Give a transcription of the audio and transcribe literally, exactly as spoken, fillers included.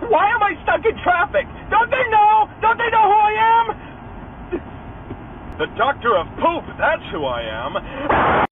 Why am I stuck in traffic? Don't they know? Don't they know who I am? The Doctor of Poop, that's who I am.